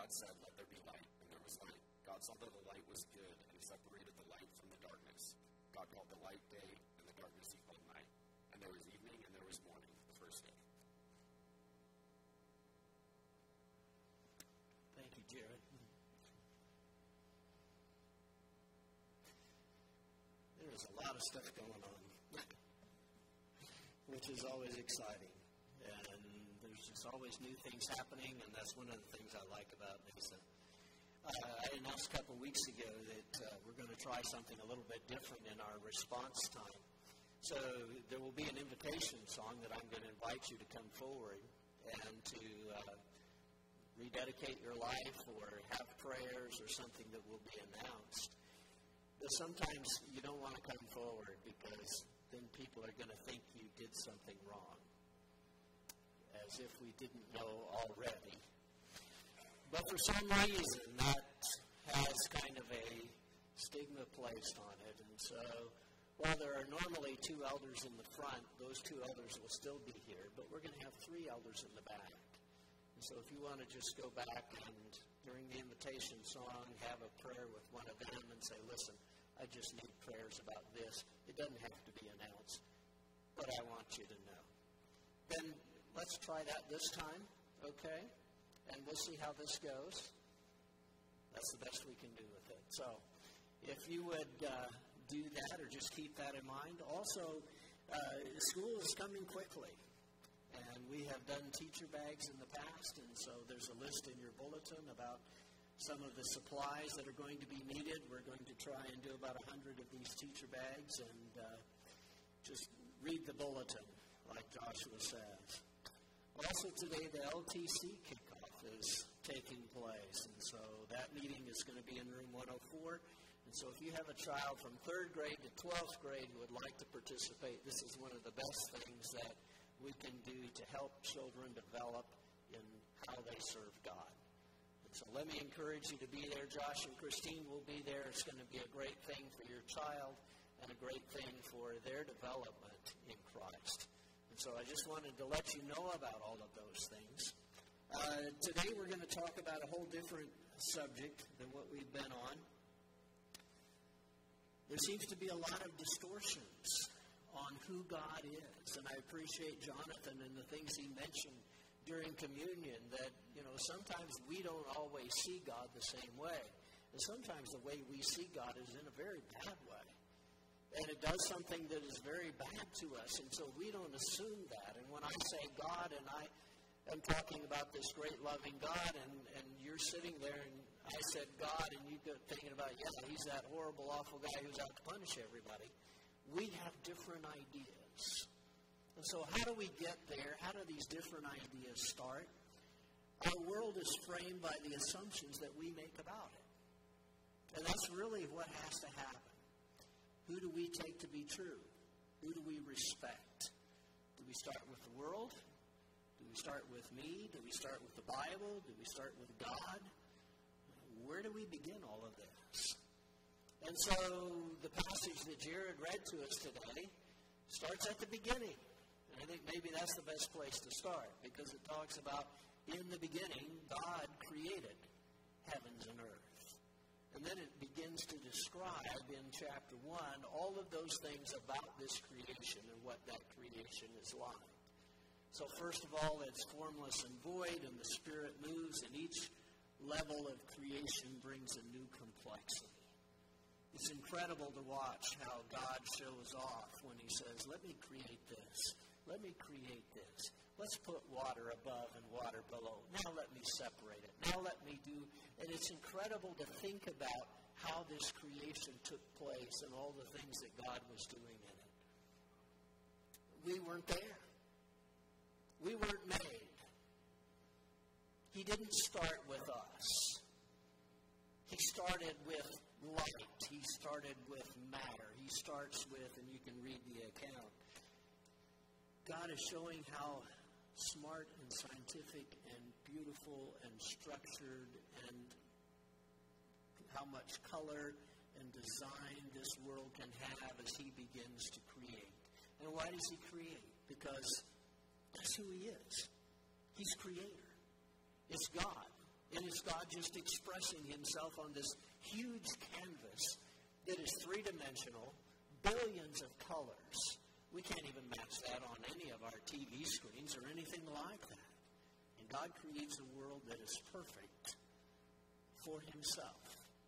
God said, "Let there be light," and there was light. God saw that the light was good, and he separated the light from the darkness. God called the light day, and the darkness he called night. And there was evening, and there was morning, the first day. Thank you, Jared. There's a lot of stuff going on, which is always exciting. And there's just always new things happening, and that's one of the things I like about Mesa. I announced a couple of weeks ago that we're going to try something a little bit different in our response time. So there will be an invitation song that I'm going to invite you to come forward and to rededicate your life or have prayers or something that will be announced. But sometimes you don't want to come forward because then people are going to think you did something wrong, as if we didn't know already. But for some reason, that has kind of a stigma placed on it. And so, while there are normally 2 elders in the front, those 2 elders will still be here, but we're going to have 3 elders in the back. And so if you want to just go back and, during the invitation song, have a prayer with one of them and say, "Listen, I just need prayers about this." It doesn't have to be announced, but I want you to know. Then let's try that this time, okay? And we'll see how this goes. That's the best we can do with it. So if you would do that or just keep that in mind. Also, school is coming quickly. And we have done teacher bags in the past, and so there's a list in your bulletin about some of the supplies that are going to be needed. We're going to try and do about 100 of these teacher bags, and just read the bulletin, like Joshua says. Also today, the LTC kickoff is taking place, and so that meeting is going to be in room 104. And so if you have a child from 3rd grade to 12th grade who would like to participate, this is one of the best things that we can do to help children develop in how they serve God. And so let me encourage you to be there. Josh and Christine will be there. It's going to be a great thing for your child and a great thing for their development in Christ. And so I just wanted to let you know about all of those things. Today we're going to talk about a whole different subject than what we've been on. There seems to be a lot of distortions on who God is. And I appreciate Jonathan and the things he mentioned during communion that, sometimes we don't always see God the same way. And sometimes the way we see God is in a very bad way. And it does something that is very bad to us. And so we don't assume that. And when I say God, and I am talking about this great loving God, and you're sitting there and I said God, and you go thinking about, yeah, he's that horrible, awful guy who's out to punish everybody. We have different ideas. And so how do we get there? How do these different ideas start? Our world is framed by the assumptions that we make about it. And that's really what has to happen. Who do we take to be true? Who do we respect? Do we start with the world? Do we start with me? Do we start with the Bible? Do we start with God? Where do we begin all of this? And so the passage that Jared read to us today starts at the beginning. And I think maybe that's the best place to start, because it talks about, in the beginning, God created heavens and earth. And then it begins to describe in chapter 1 all of those things about this creation and what that creation is like. So first of all, it's formless and void, and the Spirit moves, and each level of creation brings a new complexity. It's incredible to watch how God shows off when he says, let me create this. Let me create this. Let's put water above and water below. Now let me separate it. Now let me do. And it's incredible to think about how this creation took place and all the things that God was doing in it. We weren't there. We weren't made. He didn't start with us. He started with light. He started with matter. He starts with, and you can read the account, God is showing how smart and scientific and beautiful and structured and how much color and design this world can have as he begins to create. And why does he create? Because that's who he is. He's creator. It's God. And it's God just expressing himself on this huge canvas that is three-dimensional, billions of colors. We can't even match that on any of our TV screens or anything like that. And God creates a world that is perfect for himself.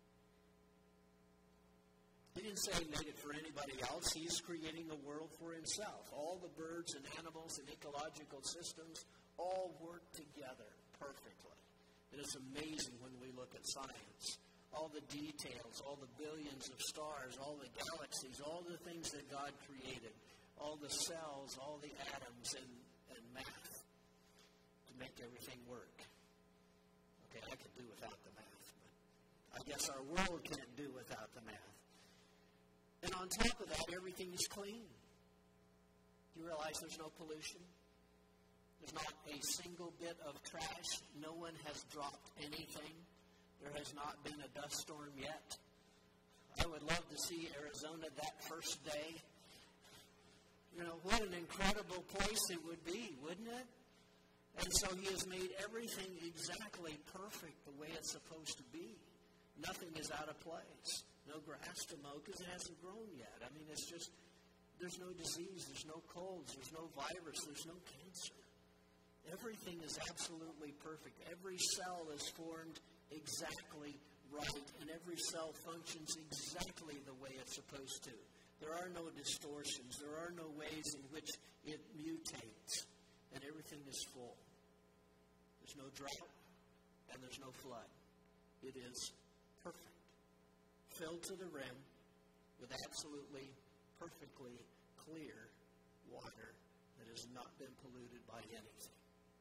He didn't say he made it for anybody else. He's creating a world for himself. All the birds and animals and ecological systems all work together perfectly. It is amazing when we look at science. All the details, all the billions of stars, all the galaxies, all the things that God created, all the cells, all the atoms, and math to make everything work. Okay, I could do without the math, but I guess our world can't do without the math. And on top of that, everything is clean. Do you realize there's no pollution? There's not a single bit of trash. No one has dropped anything. There has not been a dust storm yet. I would love to see Arizona that first day. You know, what an incredible place it would be, wouldn't it? And so he has made everything exactly perfect the way it's supposed to be. Nothing is out of place. No grass to mow because it hasn't grown yet. I mean, it's just, there's no disease, there's no colds, there's no virus, there's no cancer. Everything is absolutely perfect. Every cell is formed exactly right, and every cell functions exactly the way it's supposed to. There are no distortions. There are no ways in which it mutates, and everything is full. There's no drought, and there's no flood. It is perfect. Filled to the rim with absolutely, perfectly clear water that has not been polluted by anything.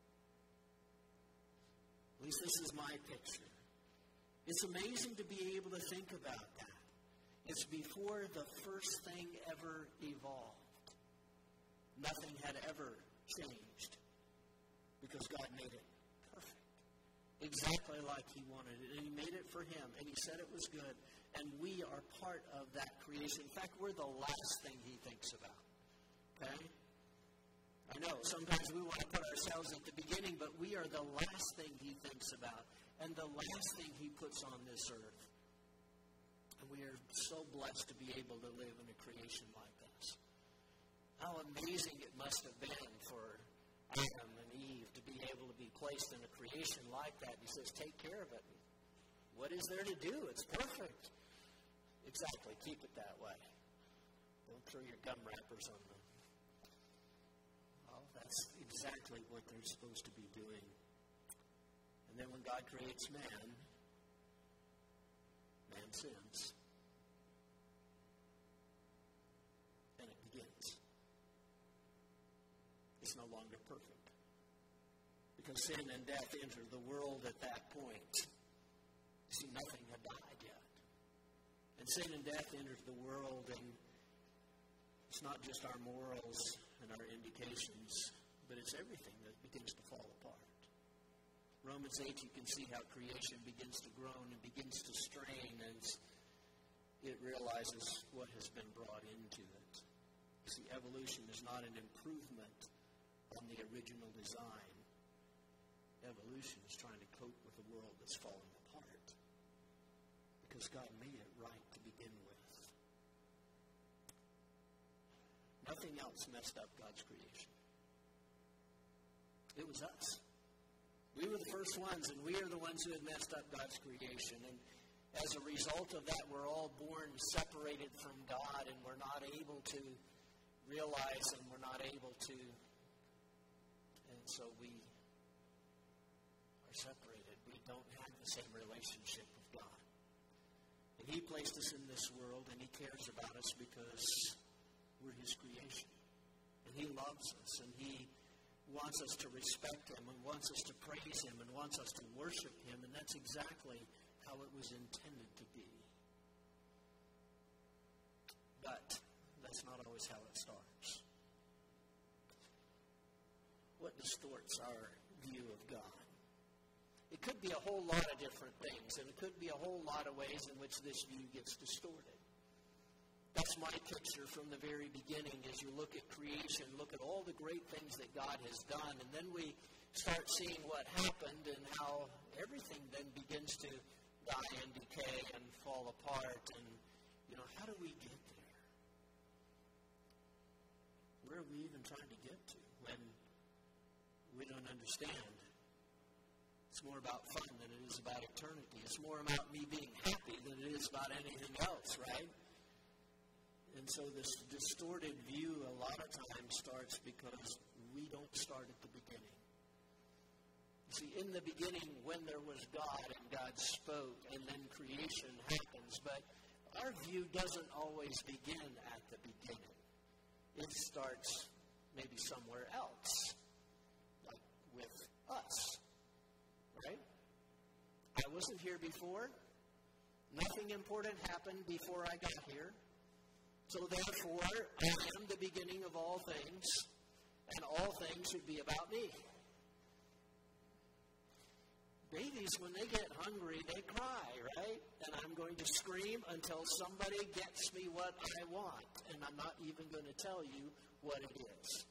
At least this is my picture. It's amazing to be able to think about that. It's before the first thing ever evolved. Nothing had ever changed because God made it perfect. Exactly like he wanted it. And he made it for him. And he said it was good. And we are part of that creation. In fact, we're the last thing he thinks about. Okay? I know, sometimes we want to put ourselves at the beginning, but we are the last thing he thinks about. And the last thing he puts on this earth. And we are so blessed to be able to live in a creation like this. How amazing it must have been for Adam and Eve to be able to be placed in a creation like that. He says, take care of it. What is there to do? It's perfect. Exactly. Keep it that way. Don't throw your gum wrappers on them. Well, that's exactly what they're supposed to be doing. And then when God creates man, man sins. And it begins. It's no longer perfect. Because sin and death enter the world at that point. See, nothing had died yet. And sin and death enters the world, and it's not just our morals and our indications, but it's everything that begins to fall apart. Romans 8, you can see how creation begins to groan and begins to strain as it realizes what has been brought into it. You see, evolution is not an improvement on the original design. Evolution is trying to cope with a world that's falling apart. Because God made it right to begin with. Nothing else messed up God's creation. It was us. We were the first ones, and we are the ones who had messed up God's creation. And as a result of that, we're all born separated from God, and we're not able to realize, and we're not able to. And so we are separated. We don't have the same relationship with God. And he placed us in this world, and he cares about us because we're his creation. And he loves us, and he wants us to respect him, and wants us to praise him, and wants us to worship him, and that's exactly how it was intended to be. But that's not always how it starts. What distorts our view of God? It could be a whole lot of different things, and it could be a whole lot of ways in which this view gets distorted. That's my picture from the very beginning as you look at creation, look at all the great things that God has done, and then we start seeing what happened and how everything then begins to die and decay and fall apart. And, how do we get there? Where are we even trying to get to when we don't understand? It's more about fun than it is about eternity. It's more about me being happy than it is about anything else, right? And so this distorted view a lot of times starts because we don't start at the beginning. You see, in the beginning, when there was God and God spoke, and then creation happens, but our view doesn't always begin at the beginning. It starts maybe somewhere else, like with us, right? I wasn't here before. Nothing important happened before I got here. So therefore, I am the beginning of all things, and all things should be about me. Babies, when they get hungry, they cry, right? And I'm going to scream until somebody gets me what I want. And I'm not even going to tell you what it is.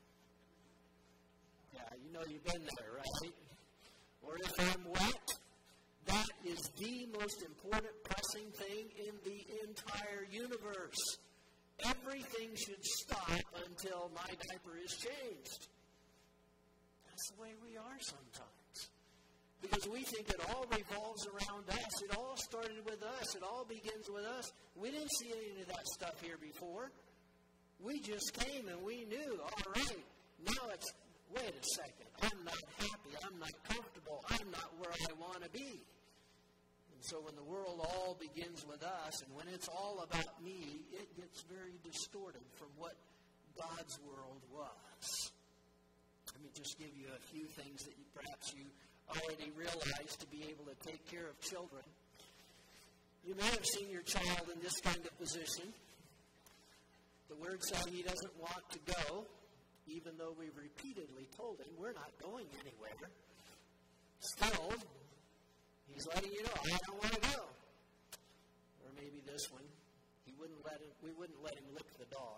Yeah, you've been there, right? Or if I'm wet, that is the most important pressing thing in the entire universe. Everything should stop until my diaper is changed. That's the way we are sometimes. Because we think it all revolves around us. It all started with us. It all begins with us. We didn't see any of that stuff here before. We just came and we knew, all right, now it's, wait a second, I'm not happy, I'm not comfortable, I'm not where I want to be. And so when the world all begins with us, and when it's all about me, it gets very distorted from what God's world was. Let me just give you a few things that perhaps you already realized to be able to take care of children. You may have seen your child in this kind of position. The Word said he doesn't want to go, even though we've repeatedly told him we're not going anywhere. Still, he's letting you know, I don't want to go. Or maybe this one, we wouldn't let him lick the dog.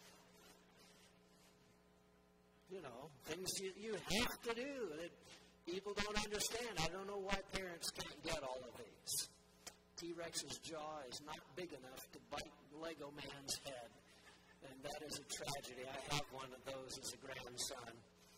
Things you have to do that people don't understand. I don't know why parents can't get all of these. T-Rex's jaw is not big enough to bite Lego man's head. And that is a tragedy. I have one of those as a grandson.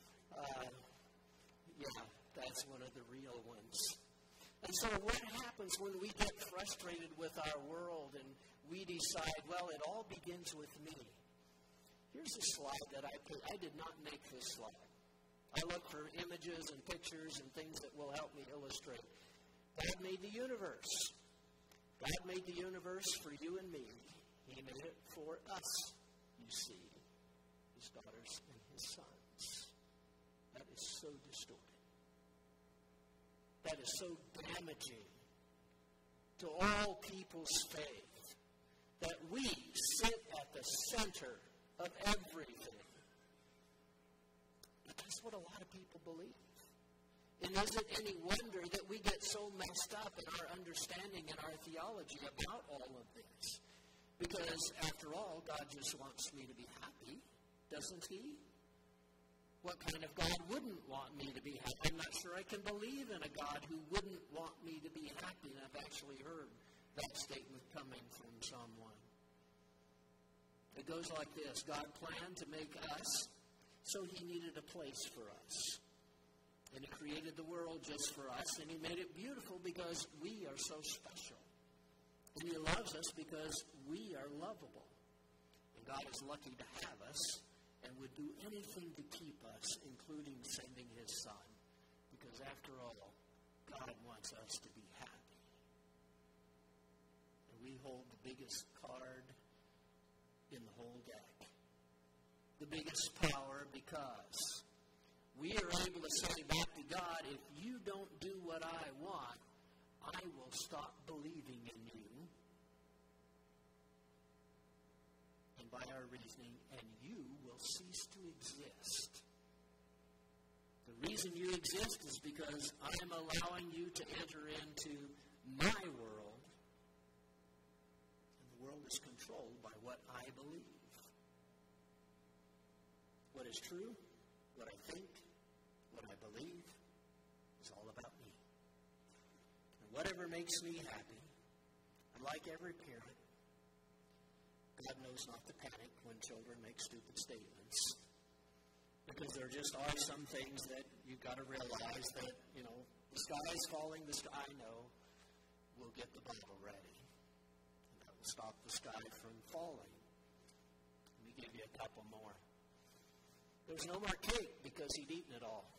That's one of the real ones. And so what happens when we get frustrated with our world and we decide, well, it all begins with me? Here's a slide that I did not make this slide. I look for images and pictures and things that will help me illustrate. God made the universe. God made the universe for you and me. He made it for us, you see, his daughters and his sons. That is so distorted. That is so damaging to all people's faith that we sit at the center of everything. But that's what a lot of people believe. And is it any wonder that we get so messed up in our understanding and our theology about all of this? Because, after all, God just wants me to be happy, doesn't he? What kind of God wouldn't want me to be happy? I'm not sure I can believe in a God who wouldn't want me to be happy. And I've actually heard that statement coming from someone. It goes like this. God planned to make us, so he needed a place for us. And he created the world just for us, and he made it beautiful because we are so special. And he loves us because we are lovable. And God is lucky to have us and would do anything to keep us, including sending his Son. Because after all, God wants us to be happy. And we hold the biggest card in the whole deck. The biggest power, because we are able to say back to God, if you don't do what I want, I will stop believing in you. And by our reasoning, and you will cease to exist. The reason you exist is because I am allowing you to enter into my world. And the world is controlled by what I believe. What is true, what I think, what I believe. whatever makes me happy. And like every parent, God knows not to panic when children make stupid statements. Because there just are some things that you've got to realize that, the sky is falling, I know. We'll get the Bible ready. And that will stop the sky from falling. Let me give you a couple more. There's no more cake because he'd eaten it all.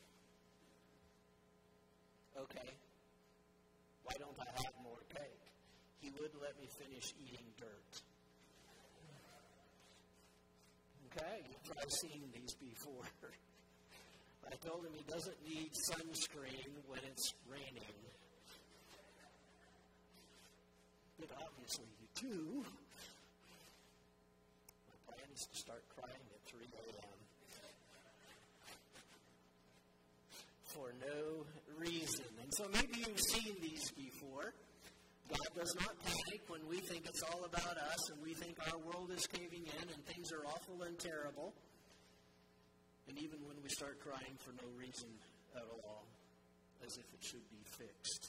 Okay. Why don't I have more cake? He wouldn't let me finish eating dirt. Okay, you've probably seen these before. I told him he doesn't need sunscreen when it's raining. But obviously you do. My plan is to start crying at 3 a.m. for no reason. And so maybe you've seen these before. God does not panic when we think it's all about us and we think our world is caving in and things are awful and terrible. And even when we start crying for no reason at all, as if it should be fixed.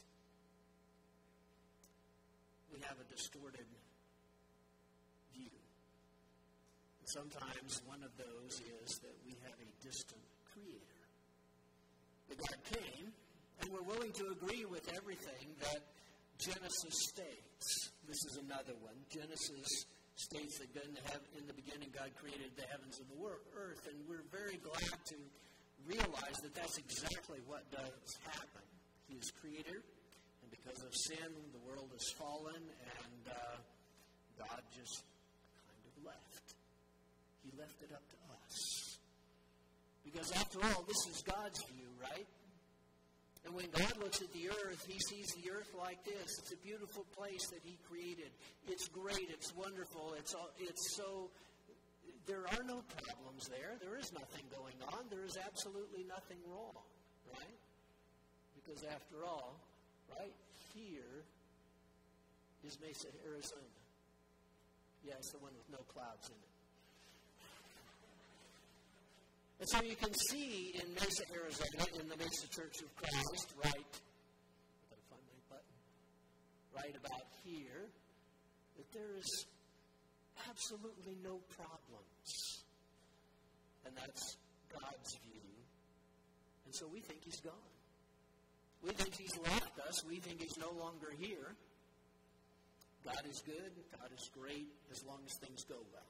We have a distorted view. And sometimes one of those is that we have a distant creator. But God came, and we're willing to agree with everything that Genesis states. This is another one. Genesis states that in the beginning God created the heavens and the earth, and we're very glad to realize that that's exactly what does happen. He is creator, and because of sin, the world has fallen, and God just kind of left. He left it up to us. Because after all, this is God's view, right? And when God looks at the earth, he sees the earth like this. It's a beautiful place that he created. It's great. It's wonderful. It's so, there are no problems there. There is nothing going on. There is absolutely nothing wrong, right? Because after all, right here is Mesa, Arizona. Yeah, it's the one with no clouds in it. And so you can see in Mesa, Arizona, in the Mesa Church of Christ, right about here, that there is absolutely no problems. And that's God's view. And so we think he's gone. We think he's left us. We think he's no longer here. God is good. God is great as long as things go well.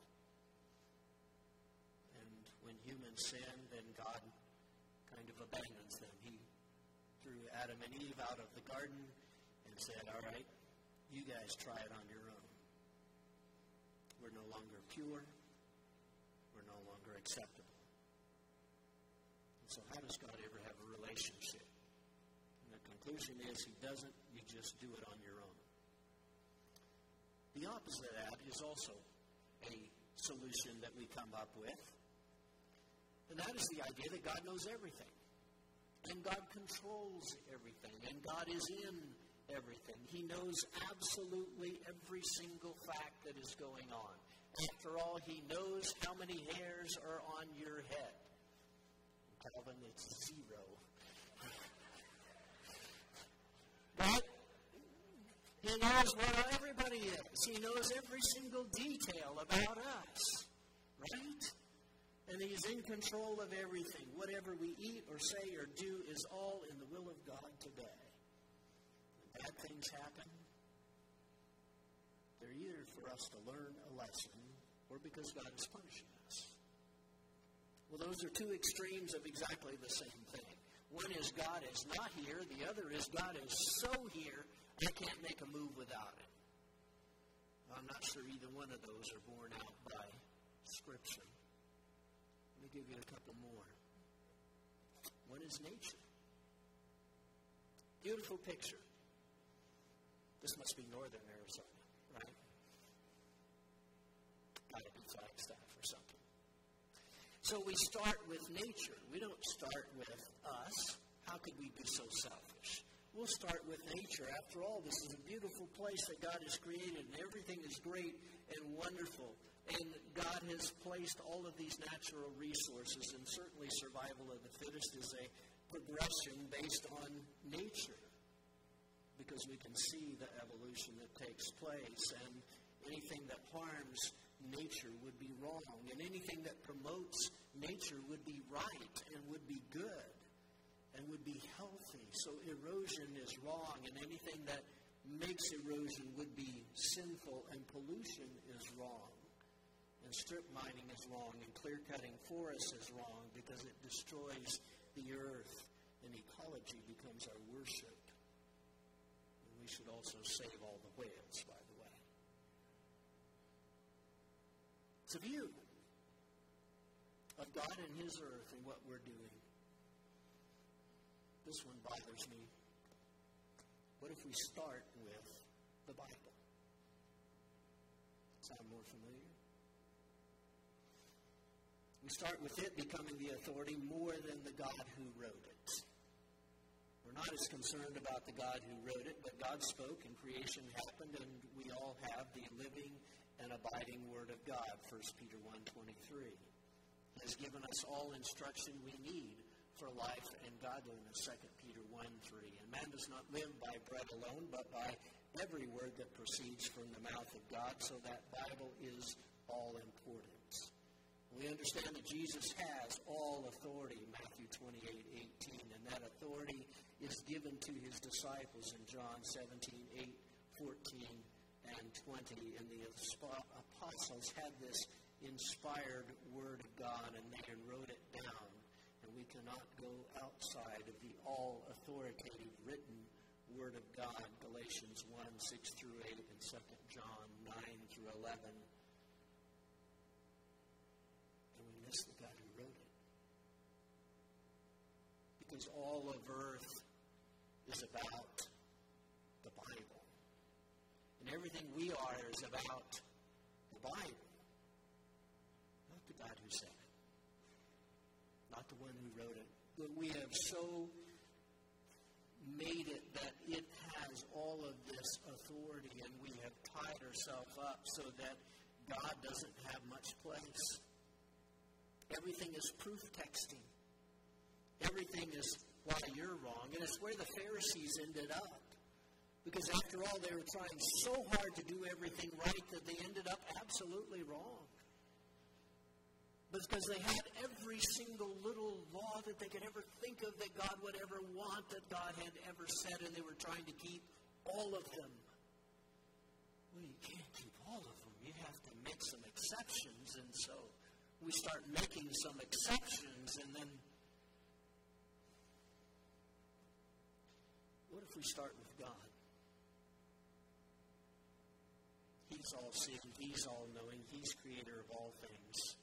When humans sin, then God kind of abandons them. He threw Adam and Eve out of the garden and said, all right, you guys try it on your own. We're no longer pure. We're no longer acceptable. And so how does God ever have a relationship? And the conclusion is he doesn't. You just do it on your own. The opposite of that is also a solution that we come up with. And that is the idea that God knows everything. And God controls everything. And God is in everything. He knows absolutely every single fact that is going on. After all, he knows how many hairs are on your head. Calvin, it's 0. But he knows where everybody is. He knows every single detail about us. Right? And he's in control of everything. Whatever we eat or say or do is all in the will of God today. When bad things happen, they're either for us to learn a lesson or because God is punishing us. Well, those are two extremes of exactly the same thing. One is God is not here. The other is God is so here, I can't make a move without it. I'm not sure either one of those are borne out by Scripture. Let me give you a couple more. One is nature. Beautiful picture. This must be northern Arizona, right? Gotta be Flagstaff or something. So we start with nature. We don't start with us. How could we be so selfish? We'll start with nature. After all, this is a beautiful place that God has created, and everything is great and wonderful. And God has placed all of these natural resources, and certainly survival of the fittest is a progression based on nature. because we can see the evolution that takes place, and anything that harms nature would be wrong, and anything that promotes nature would be right and would be good and would be healthy. So erosion is wrong, and anything that makes erosion would be sinful, and pollution is wrong. And strip mining is wrong, and clear-cutting forests is wrong because it destroys the earth, and ecology becomes our worship. And we should also save all the whales, by the way. It's a view of God and His earth and what we're doing. This one bothers me. What if we start with the Bible? Sound more familiar? We start with it becoming the authority more than the God who wrote it. We're not as concerned about the God who wrote it, but God spoke and creation happened, and we all have the living and abiding Word of God, 1 Peter 1:23. He has given us all instruction we need for life and godliness, 2 Peter 1:3. And man does not live by bread alone, but by every word that proceeds from the mouth of God, so that Bible is all important. We understand that Jesus has all authority, Matthew 28:18, and that authority is given to His disciples in John 17:8, 14, and 20. And the apostles had this inspired Word of God, and they wrote it down. And we cannot go outside of the all-authoritative written Word of God, Galatians 1:6-8, and 2 John 9-11. The God who wrote it. Because all of earth is about the Bible. And everything we are is about the Bible. Not the God who said it. Not the one who wrote it. But we have so made it that it has all of this authority, and we have tied ourselves up so that God doesn't have much place. Everything is proof texting. Everything is why you're wrong. And it's where the Pharisees ended up. Because after all, they were trying so hard to do everything right that they ended up absolutely wrong. Because they had every single little law that they could ever think of that God would ever want, that God had ever said, and they were trying to keep all of them. Well, you can't keep all of them. You have to make some exceptions, and so we start making some exceptions, and then what if we start with God? He's all-seeing, He's all-knowing, He's creator of all things.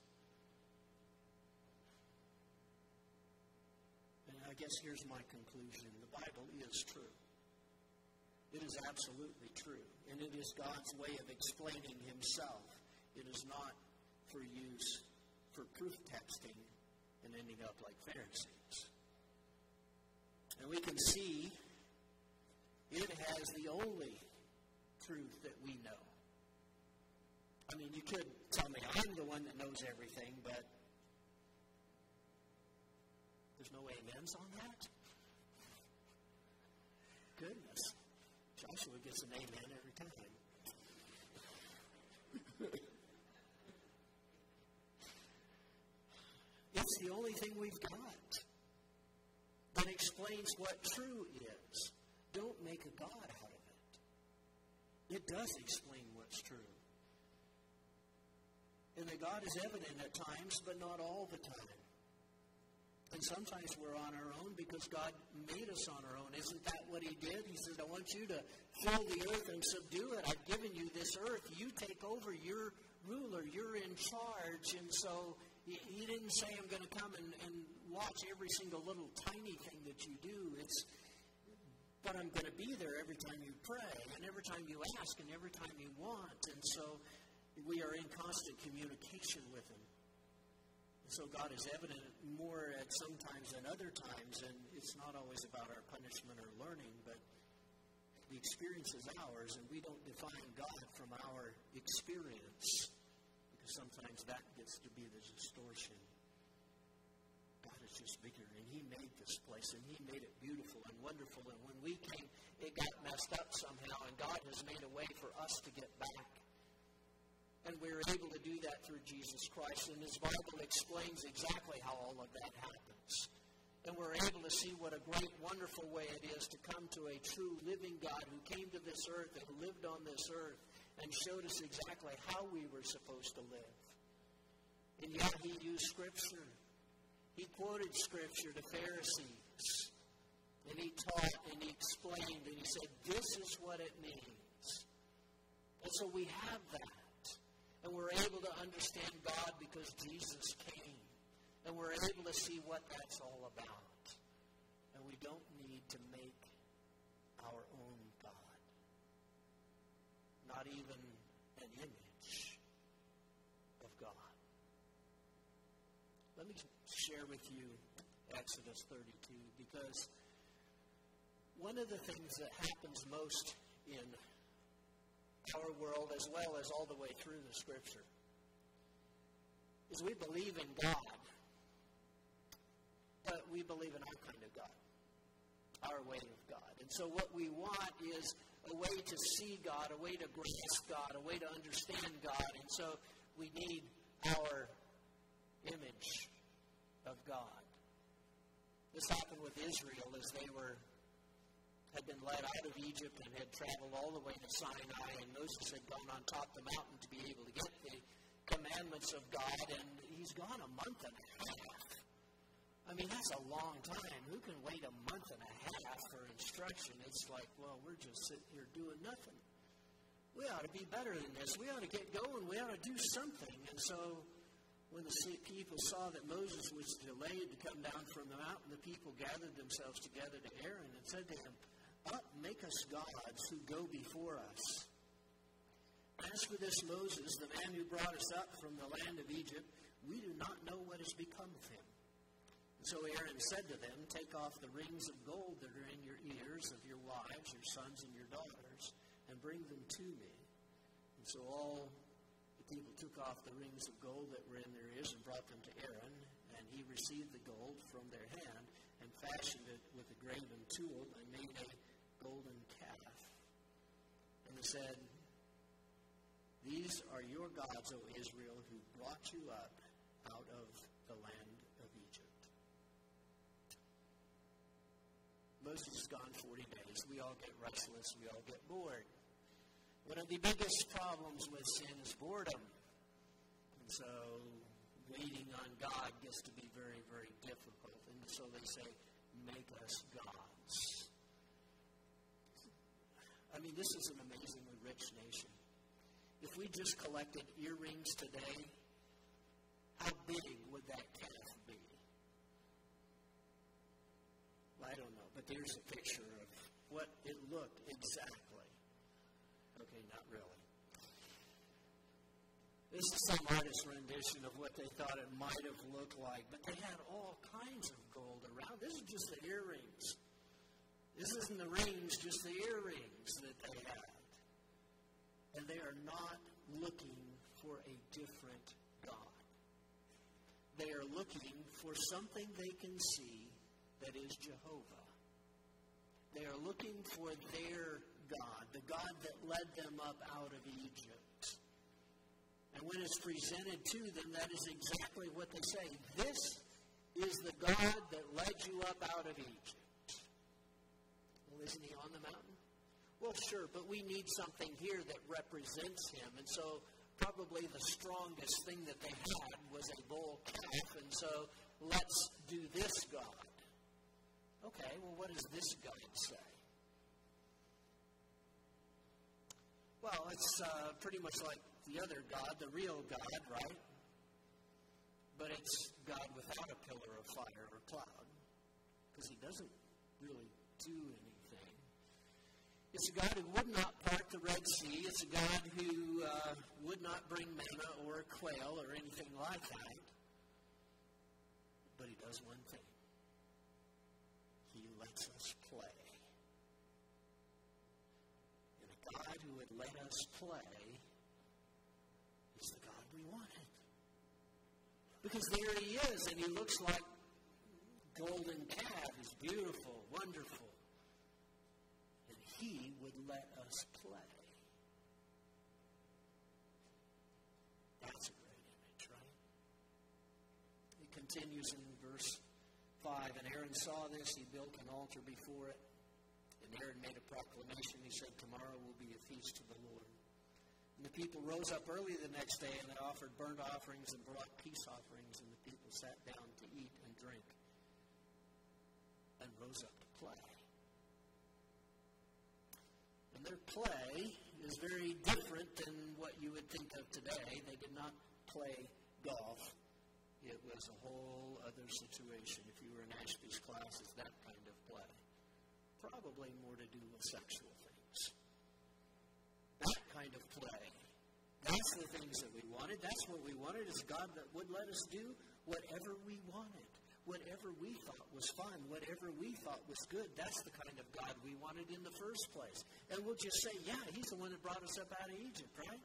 And I guess here's my conclusion. The Bible is true. It is absolutely true. And it is God's way of explaining Himself. It is not for use for proof texting and ending up like Pharisees. And we can see it has the only truth that we know. I mean, you could tell me I'm the one that knows everything, but there's no amens on that? Goodness. Joshua gets an amen every time. It's the only thing we've got that explains what true is. Don't make a God out of it. It does explain what's true. And that God is evident at times, but not all the time. And sometimes we're on our own because God made us on our own. Isn't that what He did? He said, I want you to fill the earth and subdue it. I've given you this earth. You take over. You're ruler. You're in charge. And so He didn't say, I'm going to come and watch every single little tiny thing that you do. But I'm going to be there every time you pray and every time you ask and every time you want. And so we are in constant communication with Him. So God is evident more at some times than other times, and it's not always about our punishment or learning, but the experience is ours, and we don't define God from our experience, because sometimes that gets to be the distortion. God is just bigger, and He made this place, and He made it beautiful and wonderful, and when we came it got messed up somehow, and God has made a way for us to get back. And we're able to do that through Jesus Christ. And His Bible explains exactly how all of that happens. And we're able to see what a great, wonderful way it is to come to a true living God who came to this earth and lived on this earth and showed us exactly how we were supposed to live. And yet He used Scripture. He quoted Scripture to Pharisees. And He taught and He explained and He said, this is what it means. And so we have that. And we're able to understand God because Jesus came. And we're able to see what that's all about. And we don't need to make our own God. Not even an image of God. Let me share with you Exodus 32, because one of the things that happens most in our world, as well as all the way through the Scripture, is we believe in God, but we believe in our kind of God, our way of God. And so what we want is a way to see God, a way to grasp God, a way to understand God. And so we need our image of God. This happened with Israel as they had been led out of Egypt and had traveled all the way to Sinai, and Moses had gone on top of the mountain to be able to get the commandments of God, and he's gone a month and a half. I mean, that's a long time. Who can wait a month and a half for instruction? It's like, well, we're just sitting here doing nothing. We ought to be better than this. We ought to get going. We ought to do something. And so when the people saw that Moses was delayed to come down from the mountain, the people gathered themselves together to Aaron and said to him, up, make us gods who go before us. As for this Moses, the man who brought us up from the land of Egypt, we do not know what has become of him. And so Aaron said to them, take off the rings of gold that are in your ears of your wives, your sons, and your daughters, and bring them to me. And so all the people took off the rings of gold that were in their ears and brought them to Aaron, and he received the gold from their hand and fashioned it with a graven tool and made a golden calf. And he said, these are your gods, O Israel, who brought you up out of the land of Egypt. Moses is gone 40 days. We all get restless. We all get bored. One of the biggest problems with sin is boredom. And so waiting on God gets to be very, very difficult. And so they say, make us gods. I mean, this is an amazingly rich nation. If we just collected earrings today, how big would that calf be? Well, I don't know, but there's a picture of what it looked exactly. Okay, not really. This is some artist's rendition of what they thought it might have looked like, but they had all kinds of gold around. This is just the earrings. This isn't the rings, just the earrings that they had. And they are not looking for a different God. They are looking for something they can see that is Jehovah. They are looking for their God, the God that led them up out of Egypt. And when it's presented to them, that is exactly what they say. This is the God that led you up out of Egypt. Well, isn't he on the mountain? Well, sure, but we need something here that represents him. And so probably the strongest thing that they had was a bull calf. And so let's do this God. Okay, well, what does this God say? Well, it's pretty much like the other God, the real God, right? But it's God without a pillar of fire or cloud, because he doesn't really do anything. It's a God who would not part the Red Sea. It's a God who would not bring manna or quail or anything like that. But he does one thing. He lets us play. And a God who would let us play is the God we wanted. Because there he is, and he looks like golden calf. He's beautiful, wonderful. And let us play. That's a great image, right? It continues in verse 5. And Aaron saw this. He built an altar before it. And Aaron made a proclamation. He said, tomorrow will be a feast to the Lord. And the people rose up early the next day, and they offered burnt offerings and brought peace offerings. And the people sat down to eat and drink and rose up to play. And their play is very different than what you would think of today. They did not play golf. It was a whole other situation. If you were in Ashby's classes, that kind of play. Probably more to do with sexual things. That kind of play. That's the things that we wanted. That's what we wanted, is God that would let us do whatever we wanted. Whatever we thought was fun, whatever we thought was good. That's the kind of God we wanted in the first place. And we'll just say, yeah, He's the one that brought us up out of Egypt, right?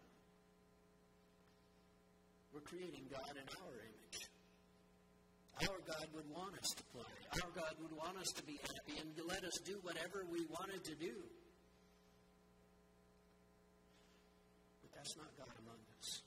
We're creating God in our image. Our God would want us to play. Our God would want us to be happy and to let us do whatever we wanted to do. But that's not God among us.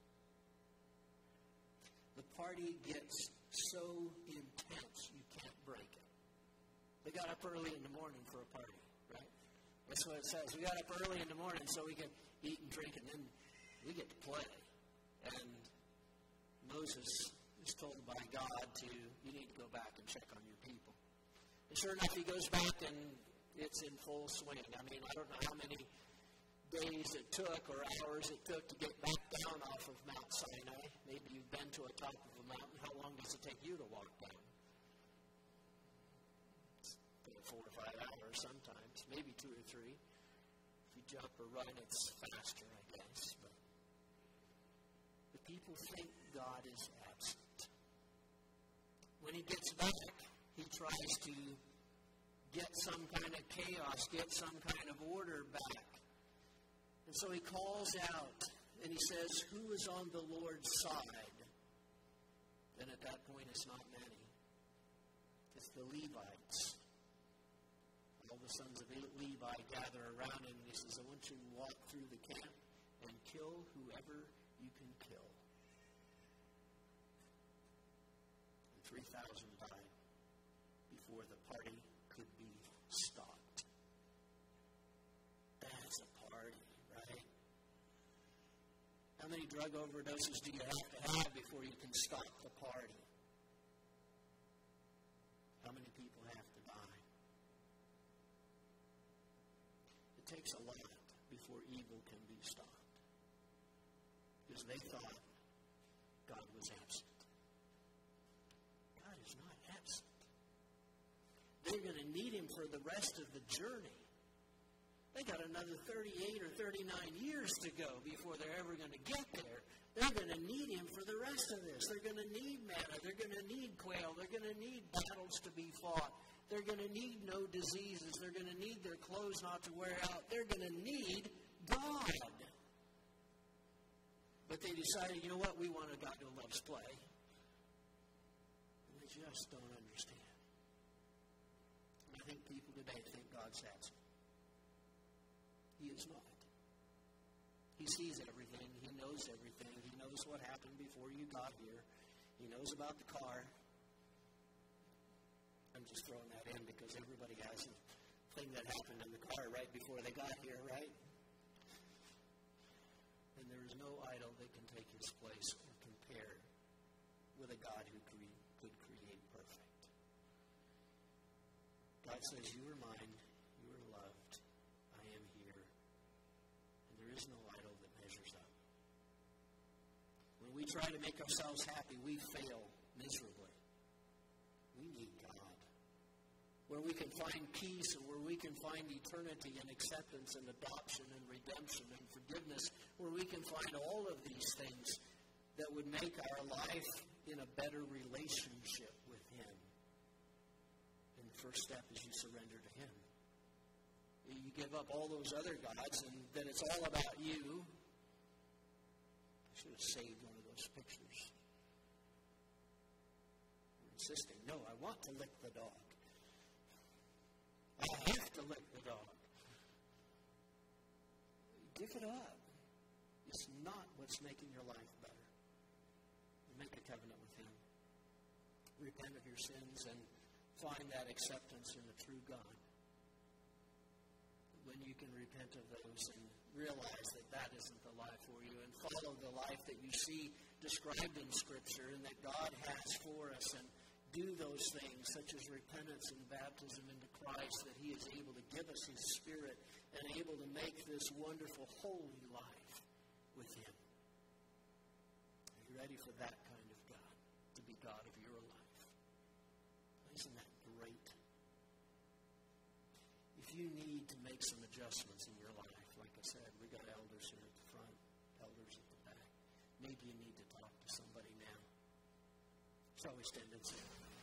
The party gets so intense you can't break it. They got up early in the morning for a party, right? That's what it says. We got up early in the morning so we can eat and drink, and then we get to play. And Moses is told by God you need to go back and check on your people. And sure enough, he goes back and it's in full swing. I mean, I don't know how many days it took or hours it took to get back down off of Mount Sinai. Maybe you've been to a top of a mountain. How long does it take you to walk down? It's 4 or 5 hours sometimes, maybe 2 or 3. If you jump or run, it's faster, I guess. But the people think God is absent. When he gets back, he tries to get some kind of chaos, get some kind of order back. And so he calls out, and he says, who is on the Lord's side? And at that point, it's not many. It's the Levites. All the sons of Levi gather around him, and he says, I want you to walk through the camp and kill whoever you can kill. And 3,000 died before the party could be stopped. That's a party, right? How many drug overdoses do you have to have before you can stop the party? How many people have to die? It takes a lot before evil can be stopped. Because they thought God was absent. God is not absent. They're going to need him for the rest of the journey. They got another 38 or 39 years to go before they're ever going to get there. They're going to need him for the rest of this. They're going to need manna. They're going to need quail. They're going to need battles to be fought. They're going to need no diseases. They're going to need their clothes not to wear out. They're going to need God. But they decided, you know what? We want a God who loves play. And they just don't understand. And I think people today think God's absent. He is not. He sees everything. He knows everything. He knows what happened before you got here. He knows about the car. I'm just throwing that in because everybody has a thing that happened in the car right before they got here, right? And there is no idol that can take his place or compare with a God who could create perfect. God says, you are mine. You are loved. I am here. And there is no idol that measures up. When we try to make ourselves happy, we fail miserably. We need God. Where we can find peace and where we can find eternity and acceptance and adoption and redemption and forgiveness, where we can find all of these things that would make our life in a better relationship with him. And the first step is you surrender to him. You give up all those other gods and then it's all about you. I should have saved one of those pictures. You're insisting, no, I want to lick the dog. I have to lick the dog. give it up. It's not what's making your life better. Make a covenant with Him. Repent of your sins and find that acceptance in the true God. When you can repent of those and realize that that isn't the life for you and follow the life that you see described in Scripture and that God has for us, and do those things such as repentance and baptism into Christ, that He is able to give us His Spirit and able to make this wonderful holy life with Him. Are you ready for that kind of God, to be God of your life? Isn't that great? If you need to make some adjustments in your life, like I said, we got elders here at the front, elders at the back. Maybe you need to talk to somebody now. Shall we stand and sing?